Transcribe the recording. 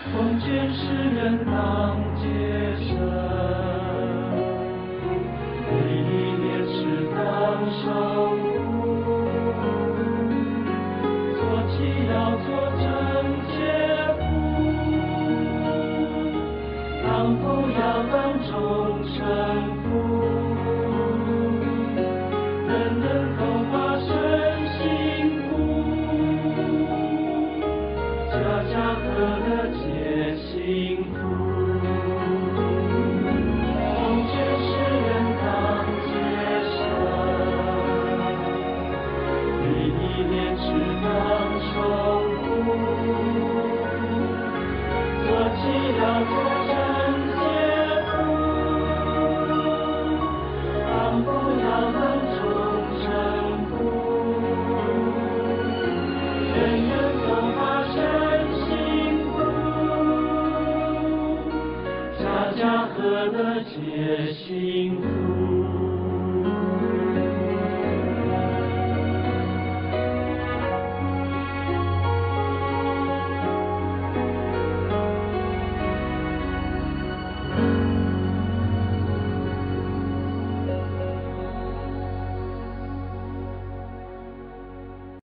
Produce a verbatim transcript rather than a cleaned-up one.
奉劝世人当洁身，每一年适当守护，做起要做正洁妇，当父要当忠臣妇，人人都把身幸福，家家和乐皆幸福。奉劝世人当洁身，每一年适当守护，做起要做正洁妇，当父要当忠臣妇，人人都把身幸福，家家和乐皆幸福。